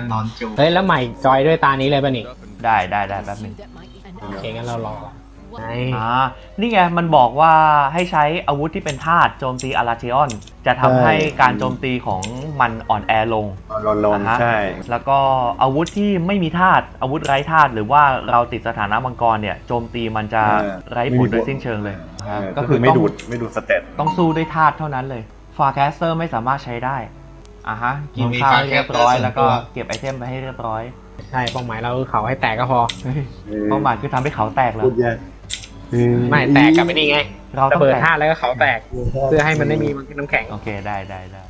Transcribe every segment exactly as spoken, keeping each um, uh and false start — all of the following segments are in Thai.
กันนอนจูเฮ้ยแล้วใหม่จอยด้วยตานี้เลยป่ะนี่ได้ได้ได้แป๊บนึงโอเคงั้นเรารออ่านี่ไงมันบอกว่าให้ใช้อาวุธที่เป็นธาตุโจมตีอาราเทออนจะทำให้การโจมตีของมันอ่อนแอลงลดลงใช่แล้วก็อาวุธที่ไม่มีธาตุอาวุธไร้ธาตุหรือว่าเราติดสถานะมังกรเนี่ยโจมตีมันจะไร้ผลโดยสิ้นเชิงเลยก็คือไม่ดูดไม่ดูดสเตตต้องสู้ด้วยธาตุเท่านั้นเลยฟาแคสเตอร์ไม่สามารถใช้ได้อ่ะฮะกินข้าวให้เรียบร้อยแล้วก็เก็บไอเทมไปให้เรียบร้อยใช่เป้าหมายเราคือเขาให้แตกก็พอเป้าหมายคือทำให้เขาแตกเลยไม่แตกกับไอ้นี่ไงเราต้องเปิดท่าแล้วก็เขาแตกเพื่อให้มันได้มีน้ำแข็งโอเคได้ได้ได้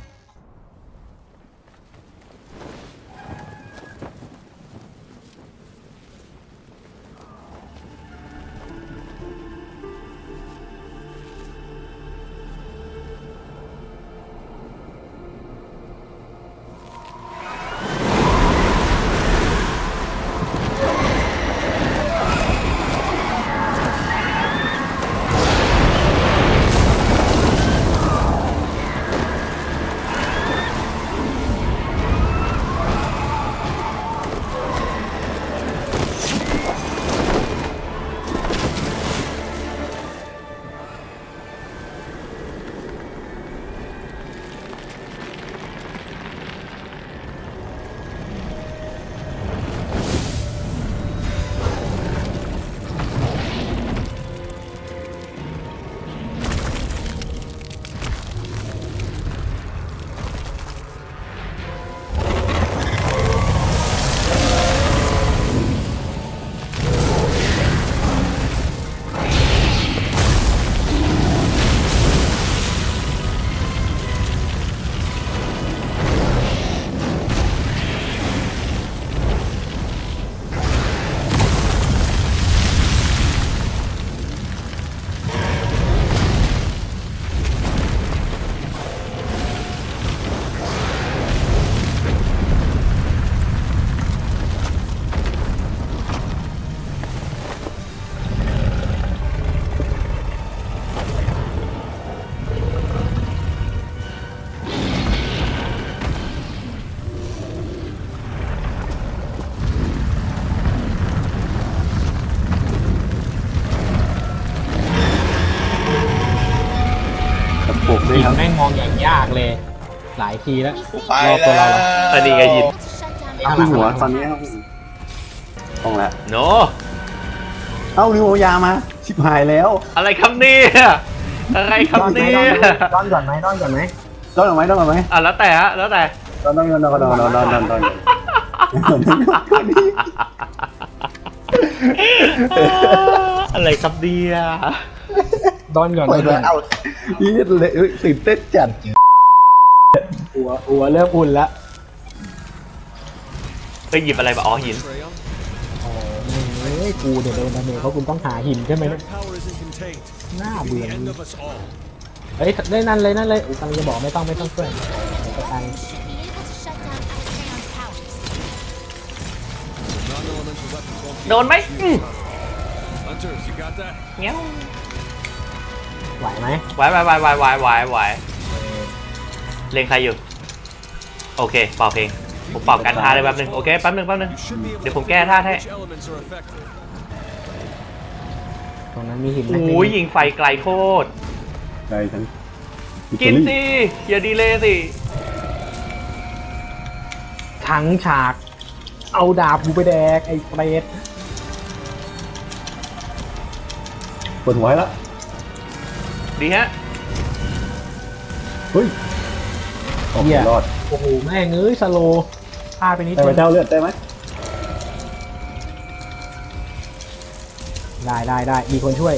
หินแม่งมองอย่างยากเลยหลายทีแล้วรอตัวเราอันนี้ไงยินเอาหัวตอนนี้ครับตรงแล้วโนเอ้านิวยามาชิบหายแล้วอะไรครับนี่อะไรครับนี่ด้อนก่อนไหมด้อนก่อนไหมด้อนก่อนไหมด้อนก่อนไหมอ่ะแล้วแต่ฮะแล้วแต่ด้อนด้อนด้อนด้อนด้อนด้อนด้อนด้อนอะไรครับดีอ่ะด้อนก่อนเลยเอาอีนี่เลยตื่นเต้นจัดหัวหัวเริ่มอุ่นแล้วไปหยิบอะไรมาอ๋อหินโอ้ยกูเดี๋ยวโดนดาเมจเพราะคุณต้องหาหินใช่ไหมหน้าเบื่อเฮ้ยได้นั่นเลยนั่นเลยกำลังจะบอกไม่ต้องไม่ต้องเพื่อนไปโดนไหมเงี้ยไหวไหมไหวไหวไหวไหวไหวไหวไหวเล่นใครอยู่โอเคเป่าเพลงผมเป่ากันท่าเลยแป๊บนึงโอเคแป๊บนึงแป๊บนึงเดี๋ยวผมแก้ท่าให้ตรงนั้นมีหินโอ้ยยิงไฟไกลโคตรไกลทั้งกินสิอย่าดีเลยสิทั้งฉากเอาดาบกูไปแดกไอ้เปรตปวดหัวแล้วดีฮะเฮ้ยโอ้โหรอดโอ้โหแม่งเอ้ยสโลพลาดไปนิดได้ไหมเจ้าเลือดได้ไหมได้ได้ได้มีคนช่วย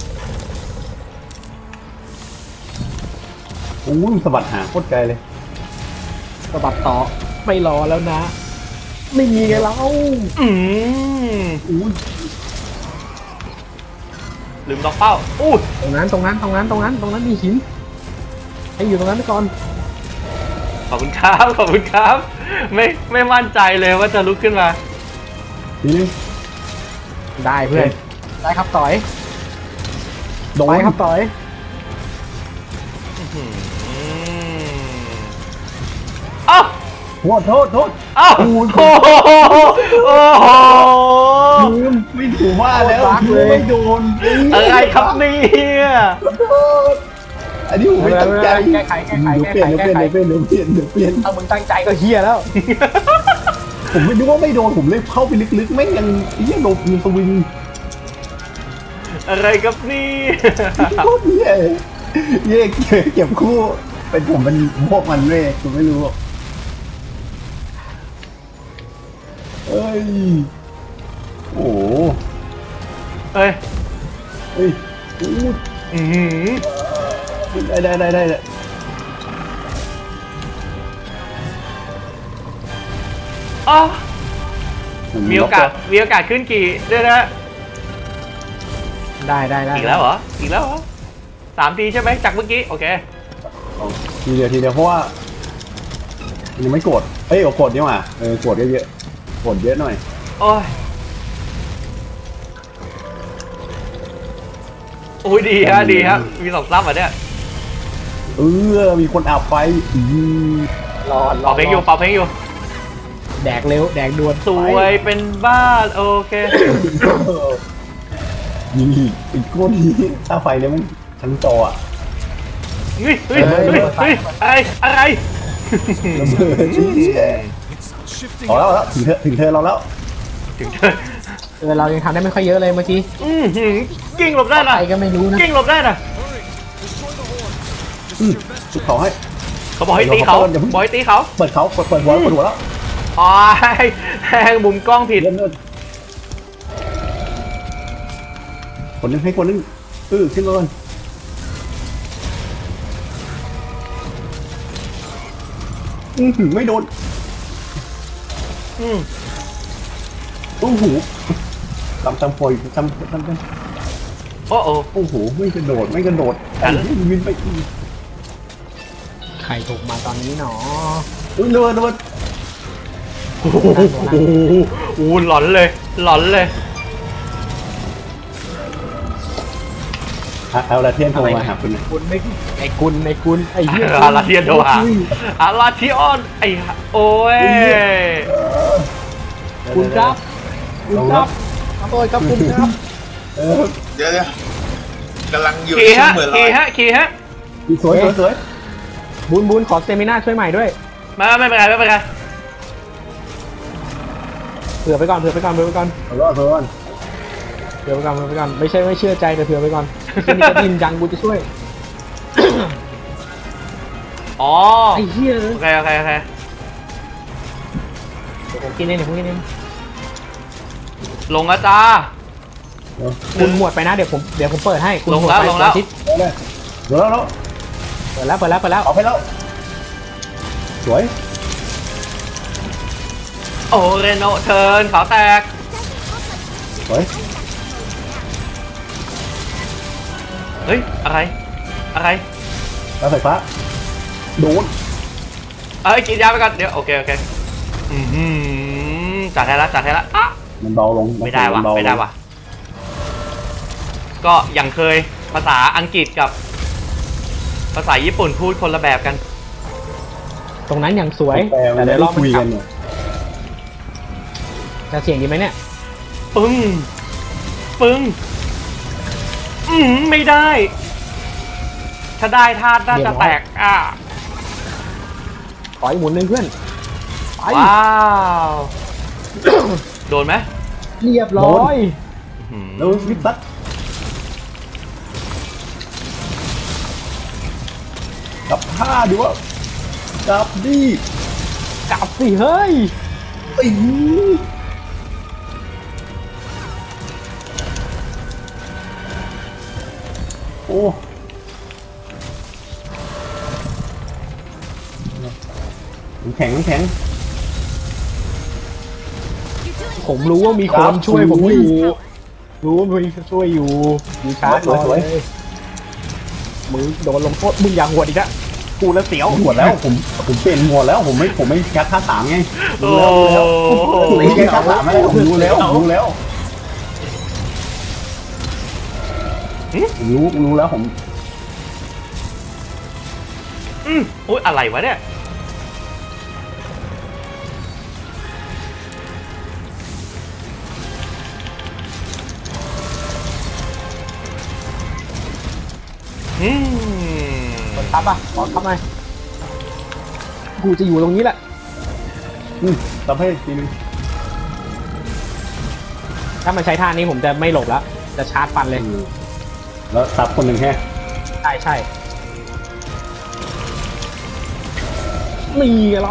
โอ้ยสะบัดหางโคตรไกลเลยสะบัดต่อไม่รอแล้วนะไม่มีไงเราอืมอุ้ยลืมล็อกเป้าอู้ตรงนั้นตรงนั้นตรงนั้นตรงนั้นตรงนั้นมีหินให้อยู่ตรงนั้นไปก่อนขอบคุณครับขอบคุณครับไม่ไม่มั่นใจเลยว่าจะลุกขึ้นมาได้เพื่อนได้ครับต่อยโดนครับต่อยอ้าวโทษโทษโทษเอ้าโอ้โหโอ้โหลืมไม่ถูกว่าแล้วไม่โดนอะไรครับเนี่ยอันนี้ผมไม่ตั้งใจแก้ไขแก้ไขเดี๋ยวแก้เปลี่ยนไขเดี๋ยวเปลี่ยนแก้ไขเดี๋ยวเปลี่ยนเดี๋ยวเปลี่ยนเดี๋ยวเปลี่ยนเอามึงตั้งใจก็เฮียแล้วผมไม่นึกว่าไม่โดนผมเลยเข้าไปลึกๆไม่ยังยังโดนมีสวิงอะไรครับนี่โคตรเย่เย่เก็บคู่เป็นผมเป็นพวกมันเลยผมไม่รู้เอ้ยโอ้โหเอ้ยเฮ้ยอือหือได้ได้ได้ได้อ๋อมีโอกาสมีโอกาสขึ้นกี่ด้วยนะได้ได้ได้อีกแล้วเหรออีกแล้วเหรอสามทีใช่ไหมจากเมื่อกี้โอเคทีเดียวทีเดียวเพราะว่ายังไม่กดเอ้ยกดนี่หว่าเออกดเยอะๆกดเยอะหน่อยโอ้ยโอ้ยดีฮะดีฮะมีสองซับอ่ะเนี่ยเออมีคนอาบไฟอืมรอรเป่าเพลงอยู่เป่าเพลงอยู่แดกเร็วแดกด่วนสวยเป็นบ้านโอเคยิงอีกอีกก้นนี้ถ้าไฟเนี่ยมันชั้นจออะเฮ้ยเฮ้ยเฮ้ยเฮ้ยอะไรอะไรระเบิดพอแล้วแล้วถึงเธอถึงเธอเราแล้วถึงเธอเออเรายังทำได้ไม่ค่อยเยอะเลยเมื่อกี้อืมหืมกิ้งหลบได้ใคนะรก็ไม่รู้นะกิ้งหลบได้นะอืมจุดเขาให้เขาบอกให้ตีเขาบอกให้ตีเขาเปิดเขาเปิดเปิดหัวเปิดหัวแล้วอ๋อแหงมุมกล้องผิดเริ่มเริ่มคนนึงให้คนนึงเออขึ้นมาก่อนอือหือไม่โดนอืมโอ้โหจำจำปล่อยจำจำจำโอ้โอ้โอ้โหไม่กระโดดไม่กระโดดอันนี้วินไปอีกใครถูกมาตอนนี้หนออุ้ยโดนโดนโอ้โหโอ้โหหลอนเลยหลอนเลยเอาละเทียนโทรมาหาคุณนะคุณไม่ไอ้คุณไอ้คุณไอ้เหี้ยอาราเทียนโทรหาอาราเทียนไอ้โอ้ยคุณครับคุณครับขอโทษครับคุณครับเออเดี๋ยวเดี๋ยวกำลังอยู่ขี่ในช่วฮะงเหมือนลอขี่ยฮะขี่ฮะสวยสวยสวยบุญบุญขอเซมินาช่วยใหม่ด้วยมาไม่เป็นไรไม่เป็นไรเผื่อไปก่อนเผื่อไปก่อนเผื่อไปก่อนเอาละเพื่อนเผื่อไปก่อนเผื่อไปก่อนไม่ใช่ไม่เชื่อใจแต่เผื่อไปก่อนที่นี่ก็ดินจังกูจะช่วยอ๋อไอ้เหี้ยโอเคโอเคโอเคเดี๋ยวผมกินเองเดี๋ยวผมกินเองลงอาจาคุณหมวดไปนะเดี๋ยวผมเดี๋ยวผมเปิดให้คุณลงหมวดแล้วไปลงแล้วอาทิตย์เลยเดี๋ยวแล้วแล้วเปิดแล้วเปิดแล้วเปิดแล้วเอาไปแล้วสวยโอ้เรโนเทิร์นขาวแตกสวยเฮ้ยอะไรอะไรแล้วไฟฟ้าโดนเอ้ยกินยาไปก่อนเดี๋ยวโอเคโอเคอือหือจัดให้ละจัดให้ละอ่ะมันเบาลงไม่ได้ว่ะไม่ได้ว่ะก็อย่างเคยภาษาอังกฤษกับ ภาษาญี่ปุ่นพูดคนละแบบกันตรงนั้นอย่างสวยแต่แต่เดี๋เดี๋ยยว วเรารอบมันคุยกลักับ นเนี่ยจะเสียงดีไหมเนี่ยปึ้ง ปึ้ง อืมไม่ได้ ถ้าได้ธาตุน่าจะแตก อ่ะขออีกหมุนหนึ่งเพื่อนไปว้าว โดนไหมเรียบร้อยอืมแล้ววิบซัดกับผ้าดูว่าจับดิกลับสิเฮ้ยตีโอ้น้ำแข็งน้ำแข็งผมรู้ว่ามีคครันบช่วยผมอุ้อย ยู่ รู้ว่ามีช่วยอยู่อยู่ชาร์จสวยรอสวยเลยมึงโดนลงโทษมึงอย่าหวดอีกนะกูแล้วเสียวหมดแล้วผมผมเปลี่ยนหมดแล้วผมไม่ผมไม่ยัดท่าสามไงโอ้รู้แล้วรู้แล้วผมไม่ยัดท่าสามไม่ได้ผมรู้แล้วผมรู้แล้วผมรู้รู้แล้วผมอืมอุ้ยอะไรวะเนี่ยอืมคนทับอ่ะขอทับหน่อยกูจะอยู่ตรงนี้แหละอืมทำให้ทีนึงถ้ามันใช้ท่านี้ผมจะไม่หลบแล้วจะชาร์จฟันเลยแล้วซับคนหนึ่งแค่ใช่ใช่มีเรา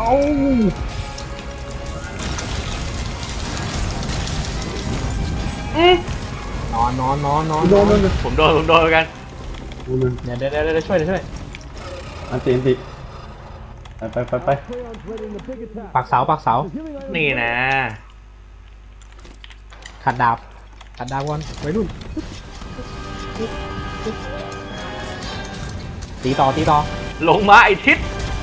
อืมนอนนอนนอนนอนโดนโดนโดนผมโดนผมโดนเหมือนกันโดนเดี๋ยวเดี๋ยวเดี๋ยวช่วยเดี๋ยวช่วยอันตีอันตีไปไปไปไปปักเสาปักเสานี่นะขัดดาบขัดดาบก่อนไว้รุ่นตีต่อตีต่อลงมาไอทิศ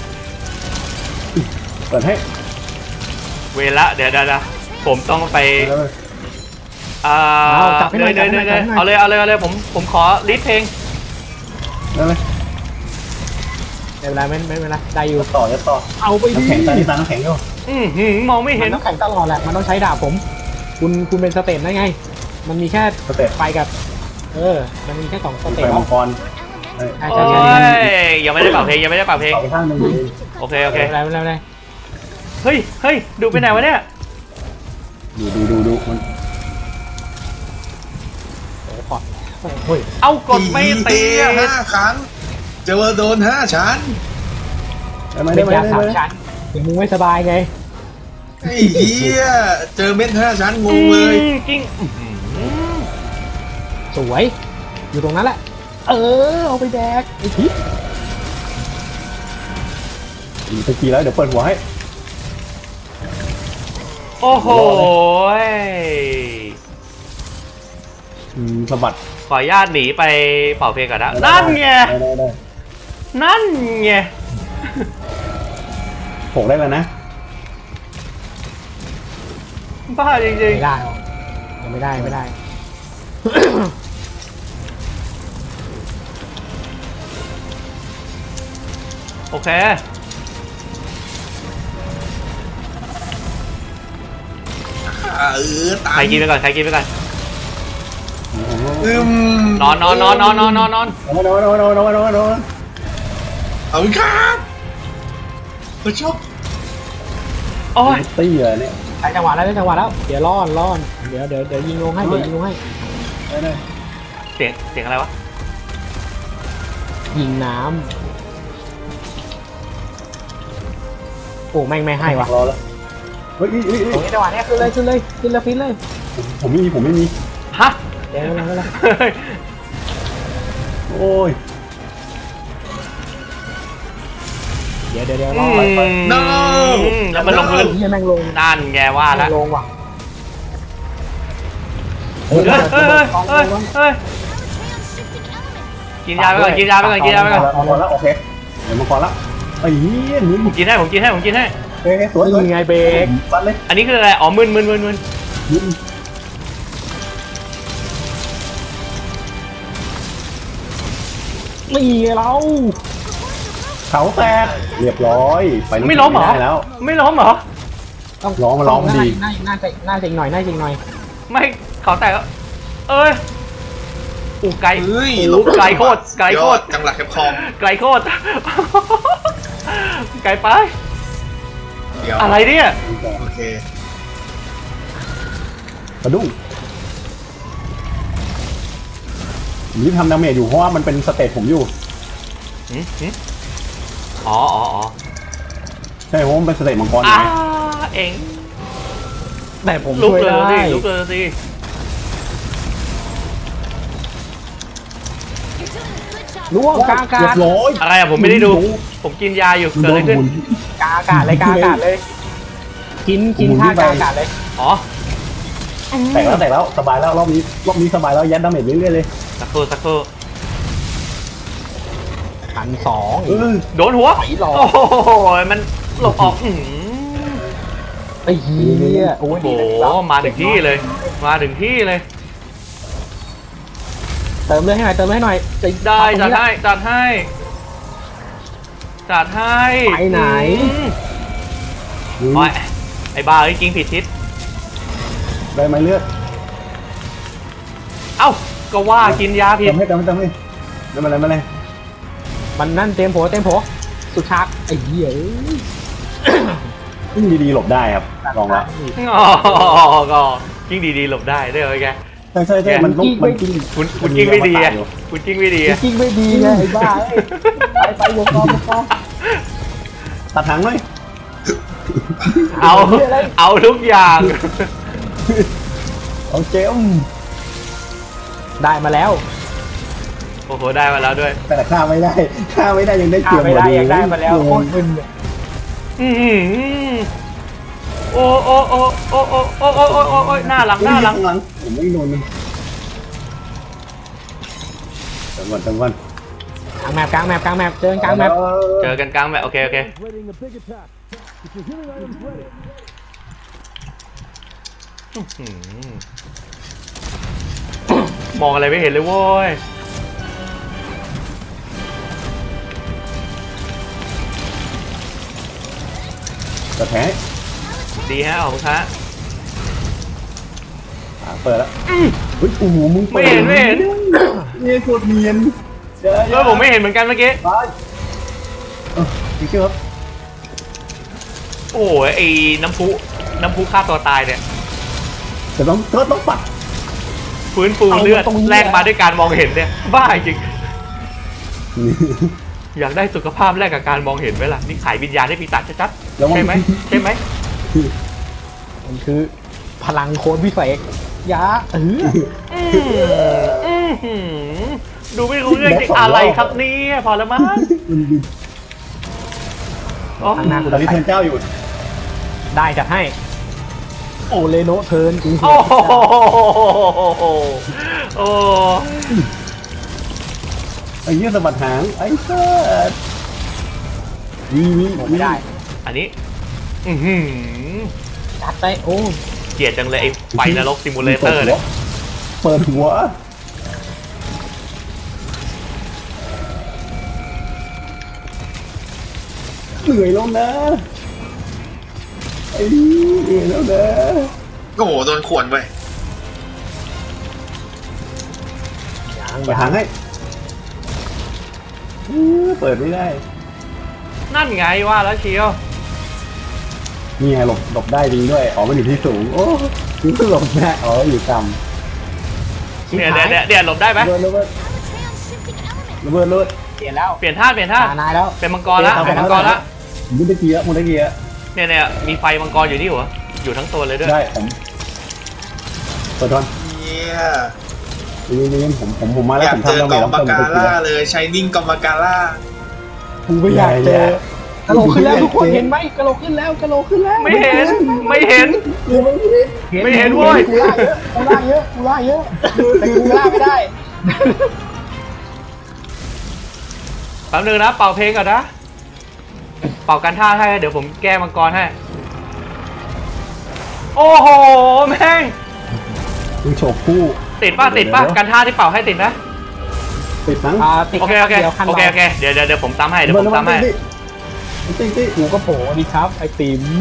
เปิดให้เวละเดี๋ยวเดี๋ยวเดี๋ยวผมต้องไปไปเลยอ่าเนยเนยเนยเนยเอาเลยเอาเลยเอาเลยผมผมขอลิสต์เพลงได้ไหมไม่เป็นไรไม่ไม่เป็นไรได้อยู่จะต่อจะต่อเอาไปดิน้ำแข็งตาที่ตาน้ำแข็งอยู่อืมหืมมองไม่มัเห็นนต้องแข่งตลอดแหละมันต้องใช้ดาบผม คุณคุณเป็นสเตจได้ไง มันมีแค่สเต็ปไฟกับ เออ มันมีแค่สองสเตไปจมังกรใช่โอ้ใช่ใช่ยยังไม่ได้เป่าเพลงยังไม่ได้เป่าเพลงต่อไปข้างหนึ่งดีโอเคโอเคไม่เป็นไรไม่เป็นไรเฮ้ยเฮ้ยดูไปไหนวะเนี่ยดูดูดูดูมันโอ้พอเฮ้ยเอากดไม่ตีเหี้ยห้าครั้งเจอโดนห้าชั้นได้ไหมเป็ได้นไหมยาได้สามไหมชั้นถึงมึงไม่สบายไงไอ้เหี้ยเจอเม็ดห้าชั้นงงเลยอืมจริงอื้อหือสวย อยู่ตรงนั้นแหละ เออ เอาไปแดกไอ้ทิศอีกตะกี้แล้วเดี๋ยวเปิดหัวให้โอ้โหอืมสะบัดขออนุญาตหนีไปเป่าเพลงก่อนนะนั่นไงได้ได้ได้นั่นไงโผล่ได้แล้วนะบ้าจริงไม่ได้หรอกยังไม่ได้ไม่ได้ๆโอเคเออตาใครยกินไปก่อนใครกินไปก่อนอืมนอนนอนนอนนอนนอนนอนนอนโอ้โหโอ้โหโอ้โหโอ้โหโอ้โหโอ้โหเอาอีกครับผู้ชมโอ้ยตี้เลยเนี่ยได้จังหวะแล้วได้จังหวะแล้ว เดี๋ยวล่อนล่อน เดี๋ยวเดี๋ยวเดี๋ยวยิงลงให้ เดี๋ยวยิงลงให้ได้ได้เสียงเสียงอะไรวะยิงน้ำ โอ้แม่งไม่ให้วะรอแล้วเฮ้ยเฮ้ยเฮ้ยโอ้ยจังหวะเนี้ยขึ้นเลยขึ้นเลยขึ้นแล้วฟินเลยผมไม่มีผมไม่มีฮะเดี๋ยวไม่เป็นไรไม่เป็นไรเฮ้ยโอ้ยเดี๋ยวเดี๋ยวเดี๋ยวรอือมไปไปแล้วมันลงพื้นเฮียแม่งลงนั่นไงว่าแม่แล้วงลงว่ะเฮ้ยเฮ้ยเฮ้ยเฮ้ยกินยาไปก่อนกินยาไปก่อนกินยาไปก่อนมังกรแล้วโอเคเดี๋ยวมังกรแล้วไอ้เหี้ยมึงผมกินให้ผมกินให้ผมกินให้เฮ้ยสวยสวยนี่ไงเบรกฟันเลยอันนี้คืออะไรอ๋อมึนมึนมึนมึนมึงนี่ไงเราเขาแตกเรียบร้อยไปไม่ล้มเหรอได้แล้วไม่ล้มเหรอต้องร้องมาร้องต้ดีน่าน่าจะน่าจะอีกหน่อยน่าจะอีกหน่อยไม่เขาแตกแล้วเอ้ยอูไกลเฮ้ยโอ้ไกลโคตรไกลโคตรจังหลักแคบคอมไกลโคตรไกลไปเดี๋ยวอะไรเนี่ยโอเคกระดุ้งนี่ทำดาเมจอยู่เพราะว่ามันเป็นสเตจผมอยู่หืมหืมอ๋ออ๋ออ๋อใช่เพราะมันเป็นสเตจมังกรอยู่อ้าไงเองแต่ผมลุกช่วยเลยได้สิลุกเลยสิล่วงกลางอากาเรียศบร้อยอะไรอะผมไม่ได้ดู ผมกินยาอยู่เกิดอะไรขึ้นกลางอากาศเลยกลางอากาศเลย กินกินท่ากลางอากาศเลยอ๋อแตกแล้วแตกแล้วสบายแล้วรอบนี้รอบนี้สบายแล้วยัดดาเมจเรื่อยๆเลยสักครู่สักครู่พันสองเออโดนหัวไหลหลอกโอ้โหมันหลบออกอื้อหือไอ้เหี้ยโอ้ยโอ้โหมาถึงที่เลย มาถึงที่เลยเติมเลยให้หน่อยเติมให้หน่อยจะได้จัดให้จัดให้จัดให้ไปไหนอืมโอ้ยไอ้บ้าไอ้กิงผิดทิศได้ไหมเลือดเอ้าก็ว่ากินยาผิดจำให้จำให้จำให้ไม่เป็นไรไม่เป็นไรมันนั่นเต็มโผเต็มโผสุดชักไอ้เหี้ยยิ่งดีๆหลบได้ครับลองละอ๋อก็ยิ่งดีๆหลบได้ด้วยไงใช่ใช่ใช่มันต้องมันกิ้งคุณคุณกิ้งไม่ดีอ่ะคุณกิ้งไม่ดีอ่ะจริงไม่ดีไงไอ้บ้าไปไปวงกลมวงกลมตัดหางหน่อยเอาเอาทุกอย่างเอาเจมได้มาแล้วโอ้โหได้มาแล้วด้วยแต่ฆ่าไม่ได้ฆ่าไม่ได้ยังได้ฆ่าเกียร์ไม่ได้ยังได้มาแล้วโคตรมึนอืมโอ้โอ้โอ้โอ้โอ้โอ้โอ้โอ้โอ้หน้าหลังหน้าหลังหลังผมไม่โดนจังหวัดจังหวัดกลางแมปกลางแมปกลางแมปเจอกลางแมปเจอกันกลางแบบโอเคโอเคมองอะไรไม่เห็นเลยโว้ยกระแทกดีฮะขอบคุณฮะเปิดแล้วเฮ้ยโอ้โหมึงไม่เห็นไม่เห็นนี่โคตรเนียนเจอเออผมไม่เห็นเหมือนกันเมื่อกี้ไปเออพี่เกือบโอ้ยไอ้น้ำพุน้ำพุฆ่าตัวตายเนี่ยแต่ต้องก็ต้องปัดฟื้นฟูเลือดแลกมาด้วยการมองเห็นเนี่ยบ้าจริงอยากได้สุขภาพแลกกับการมองเห็นไหมล่ะนี่ขายวิญญาณให้ปีศาจชัดๆใช่ไหมใช่ไหมมันคือพลังโค้ดพิเศษยาเออดูไม่รู้เรื่องจริงอะไรครับเนี่ยพอแล้วมั้งข้างหน้าตอนนี้เทิร์นเจ้าอยู่ได้จัดให้โอเลโนเทิร์นกูโอ้โหโอ้ไอ้เหี้ยสะบัดหางไอ้เสิร์ตวีวีไม่ได้อันนี้อือหือจัดไปโอ้เกลียดจังเลยไอ้ไฟนรกซิมูเลเตอร์เนี่ยเปิดหัวเหนื่อยแล้วนะไอ้เหนื่อยแล้วนะโอ้โหโดนขวนไปยังเปิดหางให้เปิดไม่ได้นั่นไงว่าแล้วเชียวนี่ไงหลบหลบได้จริงด้วยอ๋อมันอยู่ที่สูงโอ้ยหลบได้อ๋ออยู่ต่ำเนี่ยเนี่ยเนี่ยเนี่ยหลบได้ไหมระเบิดระเบิดระเบิดระเบิดเปลี่ยนแล้วเปลี่ยนท่าเปลี่ยนท่าตานายแล้วเป็นมังกรละเป็นมังกรละมุนตะเกียมุนตะเกียเนี่ยเนี่ยมีไฟมังกรอยู่ที่หัวอยู่ทั้งตัวเลยด้วยได้ผมเปิดทอนเนี่ยนี่นี่ผมผมผมมาอแล้วยาผกมเจอทำแล้วกอไม่มต้องปาเติมกาตะเกียล่าเลยชายนิ่งกอมปาการ่ากูไม่อยากเจอกระโหลกขึ้นแล้วทุกคนเห็นไหมกระโหลกขึ้นแล้วกระโหลกขึ้นแล้วไม่เห็นไม่เห็น ไม่เห็นเว้ยกูล่าเยอะกูล่าเยอะกูล่าเยอะแต่กูล่าไม่ได้แป๊บนึงนะเป่าเพลงก่อนนะเป่ากันท่าให้เดี๋ยวผมแก้มังกรให้โอ้โหแม่งมึงโฉบคู่ติดป่ะติดป่ะกันท่าที่เป่าให้ติดนะติดมั้งอ่าติดโอเคโอเคดียวคันโอเคโอเคเดี๋ยวเดี๋ยวเดี๋ยวผมตามให้เดี๋ยวผมตามให้ติ๊กติ๊กกูก็โผล่ดีครับไอติ๋ม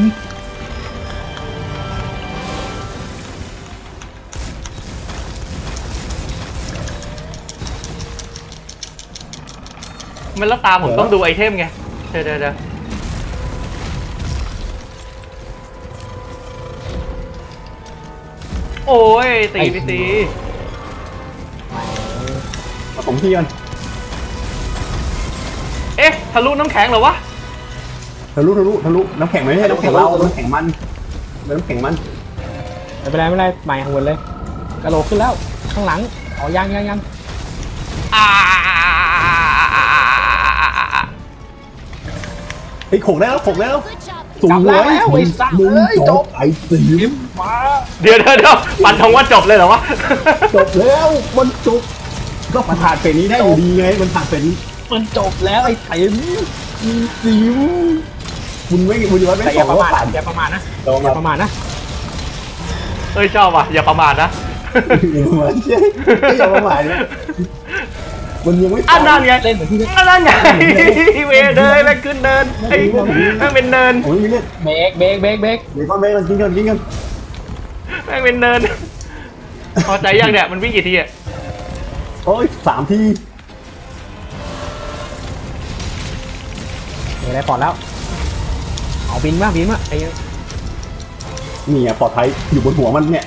มันแล้วตามผมต้องดูไอเทมไงเดี๋ยวเดี๋ยวเดี๋ยวโอ้ยตีไปตีผมที่กันเอ๊ะทะลุน้ำแข็งเหรอวะทะลุทะลุทะลุน้ำแข็งไม่ใช่น้ำแข็งเราน้ำแข็งมันน้ำแข็งมันไม่เป็นไรไม่เป็นไรใหม่หัวเลยกระโหลกขึ้นแล้วข้างหลังอ๋อยังยังยังอ่าไอ้โขกแล้วโขกแล้วสูงจับเลแล้วยไอ้สัตว์มึงเอ้ยจจบบ ไอ้ติ๋มมาเดี๋ยวเดี๋ยวเดี๋ยวปันทงว่าจบเลยเหรอวะจบแล้วมันจบก็ผ่านเป็นนี้ได้อยู่ดีไงมันผ่านเป็นนี้มันจบแล้วไอ้ติ๋มติ๋มมึงไม่มึงว่าไม่แต่อสย่าองประว่ามาทผ่านอย่าประมาทนะตรงอย่ามาประมาทนะเอ้ยชอบว่ะอย่าประมาทนะอย่าประมาทใช่อย่าประมาทนะมันยังไม่อันนั้นไงเล่นเหมือนที่เล่นอันนั้นไงเวเดินแม่งขึ้นเดินไอ้แม่งเป็นเนินโอ้ยไม่เล่นเบรกเบรกเบรกเบรกเดี๋ยวก่อนเบรกกันกินกันกินกันแม่งเป็นเนินพอใจยังเนี่ยมันวิ่งกี่ทีอะโอ้ยสามทีมีอะไรปลอดแล้วเอาบินมาบินมาไอ้นี่อ่ะปลอดภัยอยู่บนหัวมันเนี่ย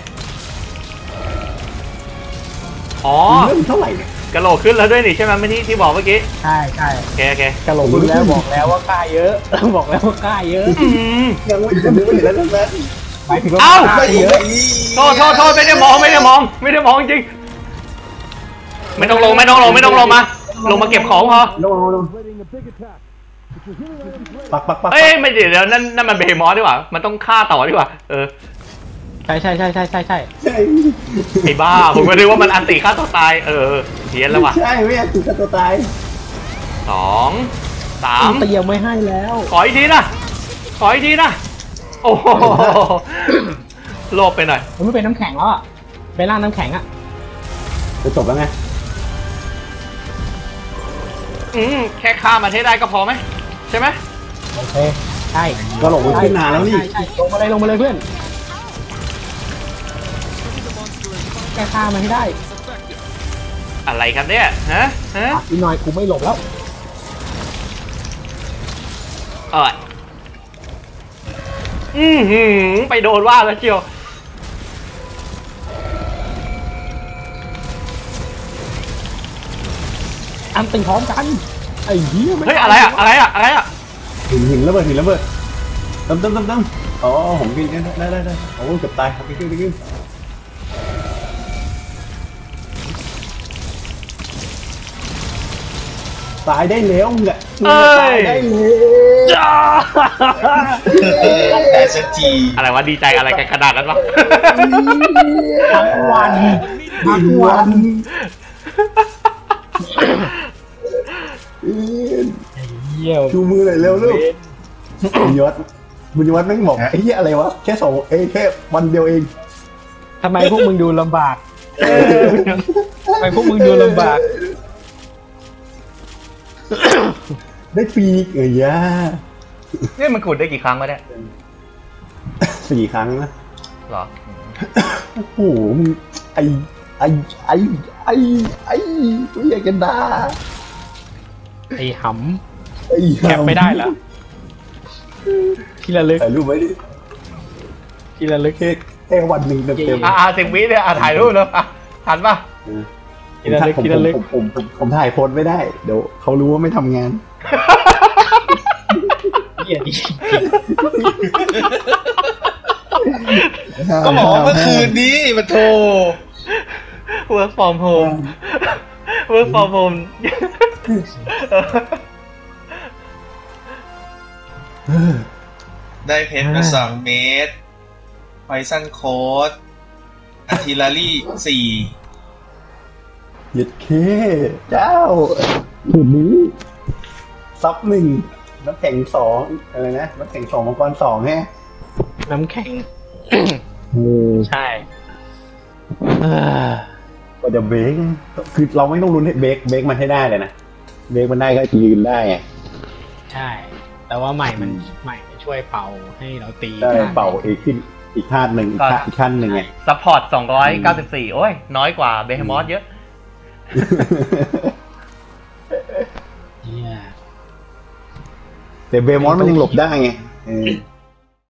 อ๋อเรื่องเท่าไหร่เนี่ยกระโหลกขึ้นแล้วด้วยนี่ใช่ไหมไม่ที่ที่บอกเมื่อกี้ใช่ใช่โอเคโอเคกระโหลกคุณแล้วบอกแล้วว่ากล้าเยอะบอกแล้วว่ากล้าเยอะอืมยังไม่ยังไม่เห็นแล้วนั่นแหละหมายถึงว่าเอ้ากล้าเยอะโทษโทษโทษไม่ได้มองไม่ได้มองไม่ได้มองจริงไม่ต้องลงไม่ต้องลงไม่ต้องลงมาลงมาเก็บของพอลงลงลงปักปักปักเอ้ยไม่เดี๋ยวเดี๋ยวนั่นนั่นมันเบมอสดีกว่ามันต้องฆ่าต่อดีกว่าเออใช่ใช่ใช่ใช่ใช่ใช่ใช่ไอ้บ้าผมก็นึกว่ามันอันติฆ่าตัวตายเออเพี้ยนแล้วว่ะใช่ไม่อยากติดตัวตายสองสามเตรียมไม่ให้แล้วขออีกทีนะขออีกทีนะโอ้โหโลภไปหน่อยมันไม่เป็นน้ำแข็งแล้วอ่ะไปล่างน้ำแข็งอ่ะจะจบแล้วไงอืมแค่ฆ่ามันให้ได้ก็พอไหมใช่ไหมโอเคใช่ก็หลงมันขึ้นนานแล้วนี่ใช่ใช่ลงมาเลยลงมาเลยเพื่อนแกฆ่ามันให้ได้อะไรครับเนี่ยฮะฮะอีกหน่อยกูไม่หลบแล้วเอออือหือไปโดนว่าแล้วเชียวอันตีพร้อมกันไอ้เหี้ยเฮ้ยอะไรอะอะไรอะอะไรอะหินหินระเบิดหินระเบิดตั้มตั้มตั้มตั้มอ๋อผมกินได้ได้ได้โอ้เกือบตายครับกินกินกินตายได้แล้วมึงอะตายได้แล้วแต่สักทีอะไรวะดีใจอะไรกันขนาดนั้นวะทั้งวันทั้งวันเหี้ยชูมือหน่อยเร็วลูกบุญยศบุญยศแม่งบอกไอ้เหี้ยอะไรวะแค่สองเอ้แค่วันเดียวเองทำไมพวกมึงดูลำบากทำไมพวกมึงดูลำบากได้ปีกเอ้ยย่านี่มันขุดได้กี่ครั้งวะเนี่ยสี่ครั้งนะหรอโอ้โหมึงไอไอไอไอไอไม่อยากจะด่าไอ้หไอ้ำแคปไม่ได้เหรอที่ระลึกถ่ายรูปไว้ดิที่ระลึกแค่แค่วันหนึ่งเต็มเต็มอ่าสิบวิเนี่ยอ่ะถ่ายรูปแล้วอ่ะทันปะที่ระลึกผมที่ระลึกผมผมผมผมถ่ายโพสไม่ได้เดี๋ยวเขารู้ว่าไม่ทำงานเหี้ยดีก็บอกว่าเมื่อคืนนี้มาโทร work from home work from home ได้เพชรมาสองเมตรไพซันโค้ดอาร์ติลารี่สี่หยุดเคเจ้าถุดนี้ซับหนึ่งน้ำแข็งสองอะไรนะน้ำแข็งสองมังกรสองแฮะน้ำแข็งเออใช่ก็จะเบรกคือเราไม่ต้องลุ้นให้เบรกเบรกมันให้ได้เลยนะเบรกมันได้ก็ยืนได้ไงใช่ แต่ว่าใหม่มันใหม่มันช่วยเป่าให้เราตีได้เป่าอีกขึ้นอีกขั้นหนึ่งอีกขั้นอีกขั้นหนึ่งไงซัพพอร์ตสองร้อยเก้าสิบสี่โอ้ยน้อยกว่าเบฮมอสเยอะเหี้ยแต่เบมอนมันยังหลบได้ไงเออ